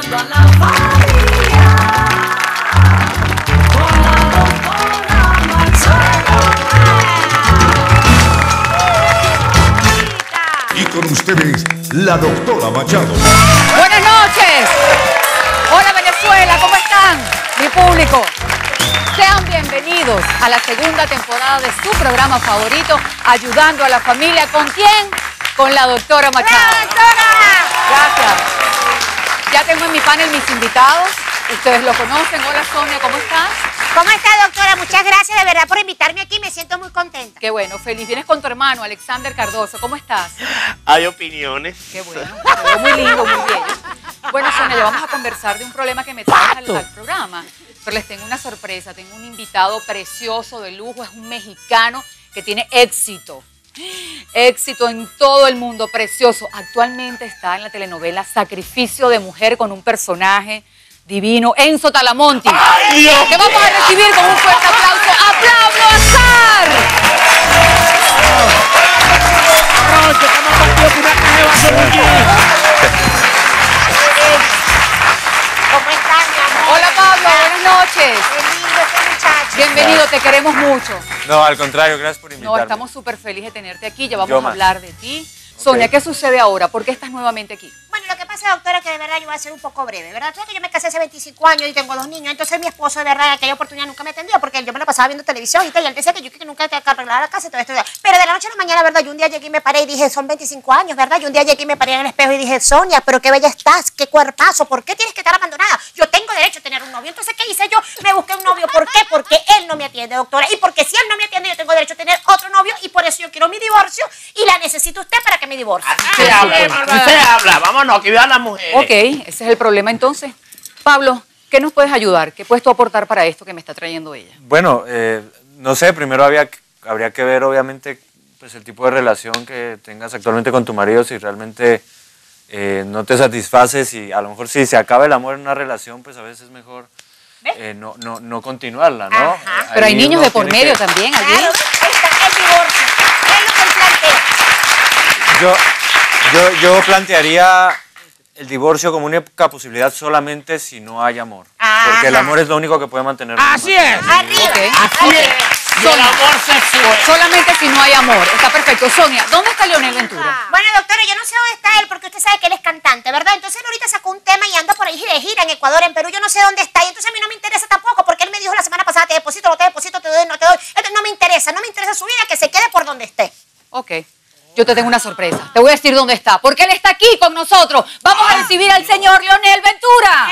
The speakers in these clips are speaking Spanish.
toda la familia con la doctora Machado. Y con ustedes, la doctora Machado. Buenas noches. Hola Venezuela, ¿cómo están? Mi público. Sean bienvenidos a la segunda temporada de su programa favorito, Ayudando a la Familia. ¿Con quién? Con la doctora Machado. ¡La doctora! Gracias. Ya tengo en mi panel mis invitados. Ustedes lo conocen. Hola Sonia, ¿cómo estás? ¿Cómo está, doctora? Muchas gracias de verdad por invitarme aquí. Me siento muy contenta. Qué bueno, feliz. Vienes con tu hermano, Alexander Cardoso. ¿Cómo estás? Hay opiniones. Qué bueno. Te veo muy lindo, muy bien. Bueno, Sonia, ya vamos a conversar de un problema que me trae al programa. Pero les tengo una sorpresa. Tengo un invitado precioso, de lujo. Es un mexicano que tiene éxito. Éxito en todo el mundo, precioso. Actualmente está en la telenovela Sacrificio de Mujer con un personaje divino, Enzo Talamonti. ¡Ay, Dios! Que vamos a recibir con un fuerte aplauso a Pablo Azar. ¿Cómo están, mi amor? Hola Pablo, buenas noches. Qué lindo este muchacho. Bienvenido, te queremos mucho. No, al contrario, gracias por invitarme. No, estamos súper felices de tenerte aquí, ya vamos Yo a más. hablar de ti. Sonia, ¿qué sucede ahora? ¿Por qué estás nuevamente aquí? Bueno, lo que pasa, doctora, que de verdad yo voy a ser un poco breve, ¿verdad? Tú sabes que yo me casé hace 25 años y tengo 2 niños, entonces mi esposo de verdad en aquella oportunidad nunca me atendió porque yo me la pasaba viendo televisión y tal, y él decía que yo que nunca tenía que arreglar la casa y todo esto. Pero de la noche a la mañana, ¿verdad? Yo un día llegué y me paré y dije, son 25 años, ¿verdad? Yo un día llegué y me paré en el espejo y dije, Sonia, pero qué bella estás, qué cuerpazo, ¿por qué tienes que estar abandonada? Yo tengo derecho a tener un novio. Entonces, ¿qué hice yo? Me busqué un novio. ¿Por qué? Porque él no me atiende, doctora. Y porque si él no me atiende, yo tengo derecho a tener otro novio y por eso yo quiero mi divorcio y la necesito usted para que me divorcie. Usted habla, vámonos, que vean las mujeres. Ok, ese es el problema entonces. Pablo, ¿qué nos puedes ayudar? ¿Qué puedes tú aportar para esto que me está trayendo ella? Bueno, no sé, primero habría que ver obviamente pues, el tipo de relación que tengas actualmente con tu marido, si realmente no te satisfaces y a lo mejor si se acaba el amor en una relación, pues a veces es mejor no continuarla, ¿no? Ajá. Pero hay Ahí niños uno de por tiene medio que- también allí. Claro, ahí está, el divorcio. Es lo que él plantea. Yo plantearía el divorcio como única posibilidad solamente si no hay amor. Porque el Ajá. amor es lo único que puede mantener. Así es. Arriba. Ok. Así es. Y el amor sexual. Solamente si no hay amor. Está perfecto. Sonia, ¿dónde está Leonel Ventura? Bueno, doctora, yo no sé dónde está él porque usted sabe que él es cantante, ¿verdad? Entonces él ahorita sacó un tema y anda por ahí de gira en Ecuador, en Perú. Yo no sé dónde está y entonces a mí no me interesa tampoco porque él me dijo la semana pasada, te deposito, no te deposito, te doy, no te doy. Entonces no me interesa su vida, que se quede por donde esté. Ok. Yo te tengo una sorpresa. Te voy a decir dónde está. Porque él está aquí con nosotros. Vamos a recibir al señor Leonel Ventura.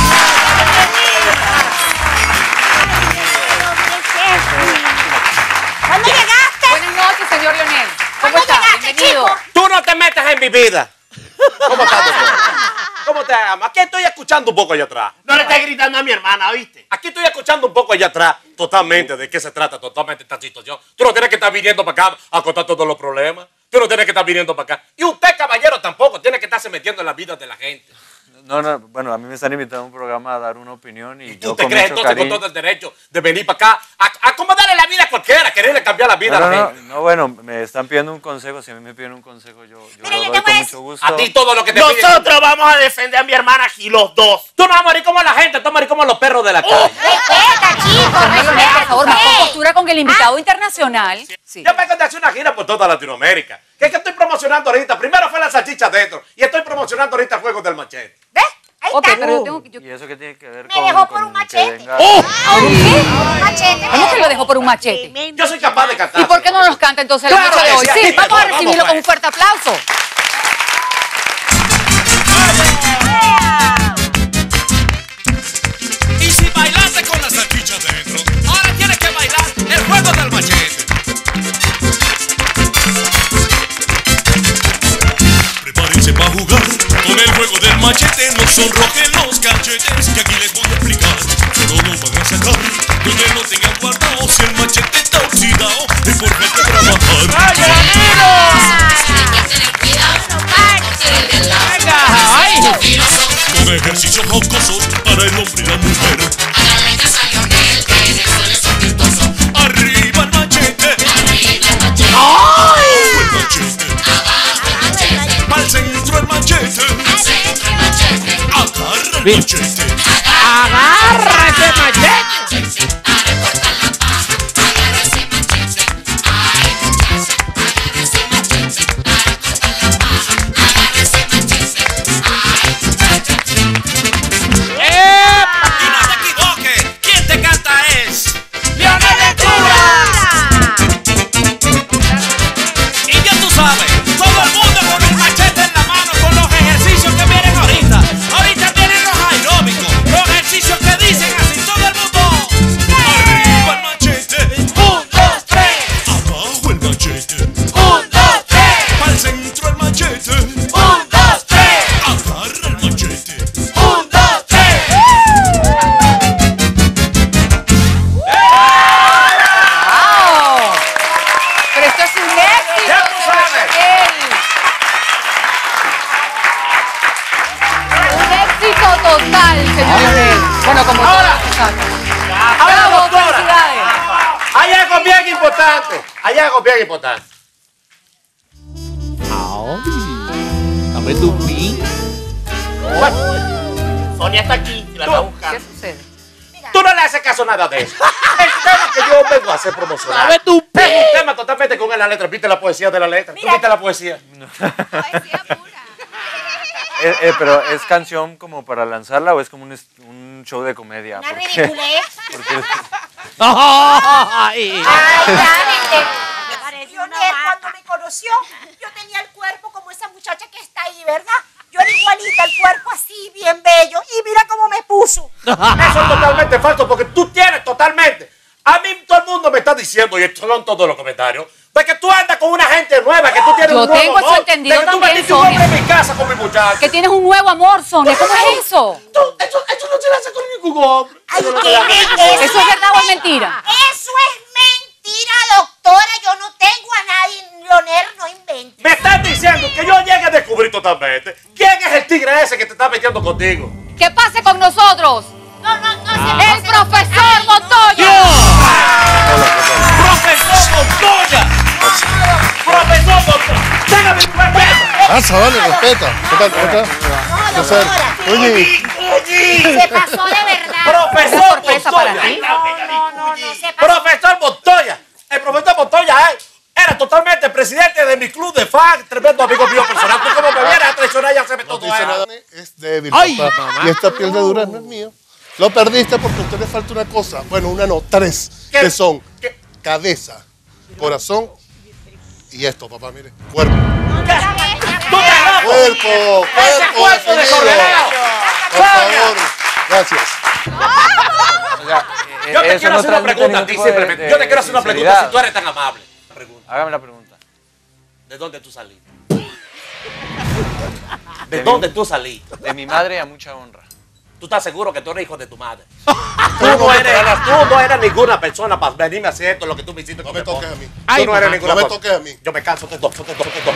¿Cuándo llegaste? Buenas noches, señor Leonel. ¿Cómo ¿Cuándo está? llegaste, Bienvenido. chico? Tú no te metas en mi vida. ¿Cómo estás, doctor? ¿Cómo te llamas? Aquí estoy escuchando un poco allá atrás. No le estés gritando a mi hermana, ¿oíste? Aquí estoy escuchando un poco allá atrás. Totalmente, ¿de qué se trata? Totalmente esta situación. Tú no tienes que estar viniendo para acá a contar todos los problemas. Tú no tienes que estar viniendo para acá. Y usted, caballero, tampoco tiene que estarse metiendo en la vida de la gente. No, bueno, a mí me están invitando a un programa a dar una opinión y ¿Tú yo te con crees mucho entonces con cariño. todo el derecho de venir para acá a acomodarle la vida a cualquiera, quererle cambiar la vida a la gente? No, bueno, me están pidiendo un consejo. Si a mí me piden un consejo, yo Mira, lo yo doy te voy con a mucho gusto. A ti todo lo que te piden. Nosotros vamos a defender a mi hermana aquí, los dos. Tú no vas a morir como la gente, tú vas a morir como los perros de la calle. Respeta, chico, Señor Leonel, por favor, más respeta. compostura con el invitado internacional. Sí. Yo vengo de hacer una gira por toda Latinoamérica. ¿Qué es que estoy promocionando ahorita? Primero fue la salchicha dentro y estoy promocionando ahorita el juego del machete. ¿Ves? Ahí Ok, está. pero yo tengo que... ¿Y eso qué tiene que ver Me dejó por con un que machete. venga- ¿Por qué? Un machete. ¿Cómo que lo dejó por un machete? Yo soy capaz de cantar. ¿Y por qué no nos canta entonces la Claro noche de que hoy? sí, Sí, aquí vamos a vamos, recibirlo pues. con un fuerte aplauso. Y si bailaste con la salchicha dentro, ahora tienes que bailar el juego del machete. Prepárense para jugar con el juego del machete. No sonrojen los cachetes, que aquí les voy a explicar. Solo lo van a sacar donde lo tengan guardado. Si el machete está oxidado, es por falta de trabajar. Con ejercicios jocosos para el hombre y la mujer. Arriba el machete. Abajo el machete. Al centro el machete. Agarra el machete. ¡Agarra ese machete! Y no te equivoques, quien te canta es ¡Leonel Ventura! Y ya tú sabes, todo el mundo con el machete en la mano con los ejercicios que vienen ahorita. Ahorita vienen los aeróbicos, los ejercicios que dicen así todo el mundo. Arriba el machete. 1, 2, 3. Abajo el machete. 1, 2, 3. Al centro el machete. 1, 2, 3. Agarra el machete. 1, 2, 3. ¡Wow! Pero esto es un éxito. Ya tú sabes. Un éxito total, señor Leonel. Bueno, como Ahora. todas las cosas. Ahora, Bravo, doctora. felicidades. Hay algo bien importante. Hay algo bien importante. Dame tu pin. Sonia está aquí y la está ¿Qué buscando. sucede? Tú no le haces caso a nada de eso. El tema que yo vengo a hacer promocionar Dame tu es un tema totalmente con la letra. ¿Viste la poesía de la letra? ¿Tú viste la poesía? Pero ¿es canción como para lanzarla o es como un show de comedia? Una Porque- ridiculez. porque- ¡Ay! Leonel, cuando me conoció, yo tenía el cuerpo como esa muchacha que está ahí, ¿verdad? Yo era igualita, el cuerpo así, bien bello. Y mira cómo me puso. Eso es totalmente falso porque tú tienes totalmente. A mí todo el mundo me está diciendo, y estos son todos los comentarios, de que tú andas con una gente nueva, que tú tienes Yo un nuevo tengo eso amor, entendido de que tú también, metiste un Sonia. hombre en mi casa con mi muchacho. Que tienes un nuevo amor, Sonia. ¿Cómo es eso? Eso no se le hace con ningún hombre. Ay, Eso no ¿qué se le hace con es ningún hombre. ¿Eso es verdad o es mentira? Eso es mentira, doctora. Yo no tengo a nadie. Leonel, no invente. Me estás diciendo que yo llegue a descubrir totalmente quién es el tigre ese que te está metiendo contigo. ¿Qué pase con nosotros? El profesor Montoya. ¡Profesor Montoya! ¡Profesor Montoya! ¡Déjame tu respeto! Pasa, vale, respeta. ¿Qué tal? ¿Cómo estás? No, ¿Qué tal? doctora. Oye, Se pasó de verdad. ¡Profesor sorpresa para Montoya! ti. No, se pasó. ¡Profesor Montoya! El profesor Montoya era totalmente presidente de mi club de fans, tremendo amigo mío personal. Tú como me vienes a traicionar y hacerme no todo te dice eso. nada. Es débil, Ay, papá. mamá. Y esta piel de durazno es mío. Lo perdiste porque a usted le falta una cosa. Bueno, una no, tres. ¿Qué? Que son ¿Qué? cabeza, corazón y esto, papá, mire. Cuerpo. ¡Tú estás loco! Cuerpo, ¡Ese cuerpo cuerpo definido. desordenado! Por favor. Gracias. o sea, Yo te eso quiero no hacer una transmite pregunta a ningún ti tipo simplemente. de Yo te quiero hacer una pregunta sinceridad. si tú eres tan amable. Hágame la pregunta. ¿De dónde tú saliste? ¿De dónde tú saliste? De mi madre a mucha honra. ¿Tú estás seguro que tú eres hijo de tu madre? Tú no eres ninguna persona para venirme a hacer esto, lo que tú me hiciste. No con me mi esposa. toques a mí. Tú no eres ninguna No me cosa. toques a mí. Yo me canso de tocar.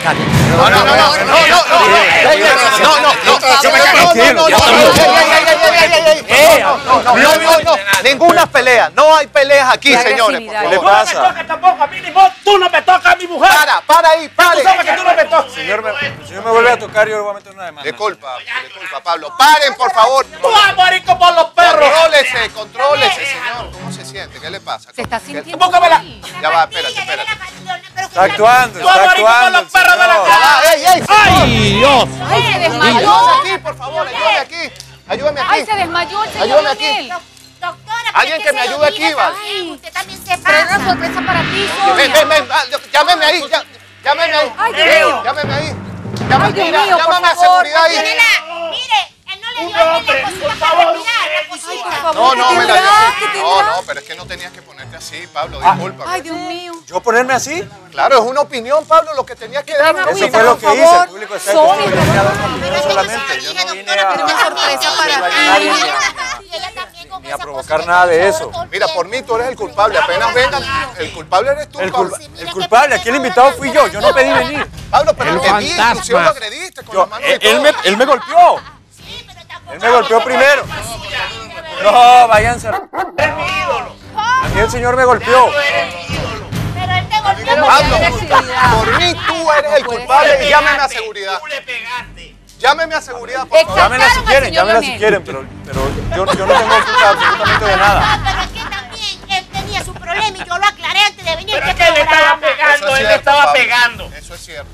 Ninguna pelea, no hay peleas aquí, La señores. Por agresividad. favor. ¿Qué le Tú no me pasa? tocas tampoco a mí, ni vos. Tú no me tocas a mi mujer. Para ahí, Tú pare. sabes que tú no me tocas. El señor me vuelve a tocar, yo le voy a meter una demanda. Disculpa, Pablo. Paren, por favor. Tú vas a morir como los perros. Contrólese, señor. ¿Cómo se siente? ¿Qué le pasa? Se está sintiendo Búscamela. mal. Ya va, espérate. Está actuando, Tú vas a está morir como actuando. los perros de la señor. casa. ¡Ey! ¡Ay, Dios! Ay, se desmayó. Ayúdame aquí, por favor, ayúdame aquí. Ayúdame Ay, aquí. se desmayó el señor Ayúdame aquí. Leonel. Doctora, Alguien que me ayude aquí, vale. Usted también se Pero era pasa. una sorpresa para ti, Ven, Sonia. llámeme ahí. Llámeme ahí. Ay, Dios mío. Llámeme ahí. Ay, Dios mío, por Llámame a favor. seguridad ahí. Mire, él no le dio a él la cosita para respirar, la Ay, por cosita. favor. No, ¿qué me la tendrás? dio. ¿Qué No, tendrás? pero es que no tenías que ponerte así, Pablo. Disculpa. Ay, Dios mío. ¿Yo ponerme así? Claro, es una opinión, Pablo, lo que tenías que dar. Agüita, Eso fue lo que por hice. favor. El público está Sonia, aquí. Yo vine a dar una opinión Pero solamente. Yo no vine doctora, pero una a sorpresa para a ti. nadie Y ella también con ni a esa provocar cosita nada de que eso. todo el Mira, por mí tú eres el culpable. Apenas vengan, el culpable eres tú, El Pablo. culpable, aquí el invitado fui yo. Yo no pedí venir. Pablo, pero El te vi, fantasma. inclusive lo agrediste con Yo- las manos y él, todo. él me golpeó. Él me golpeó primero. No, váyanse. A mí el señor me golpeó. Pero él te golpeó. Pablo, agresividad. por mí tú eres el culpable y llámame a seguridad. Tú le pegaste. Llámeme a seguridad, por favor. Llámenla si quieren, señor llámenla si Leonel. quieren, pero yo no tengo culpa absolutamente de nada. No, pero es que también él tenía su problema y yo lo aclaré antes de venir. Pero a es que él le estaba pegando, Eso es él le cierto, estaba Pablo. pegando. Eso es cierto.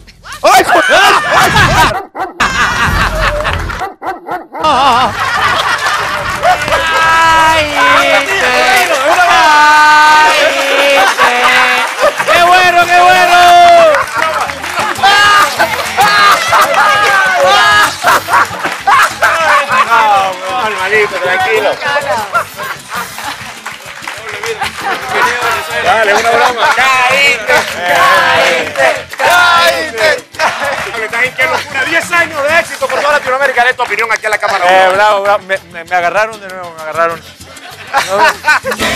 ¡Qué bueno, qué bueno! No, hermanito, tranquilo. Dale, una broma. ¡Caíste! ¡Qué locura! 10 años de éxito por toda Latinoamérica. Dale tu opinión aquí a la cámara. Bravo, bravo. Me agarraron de nuevo, me agarraron. No,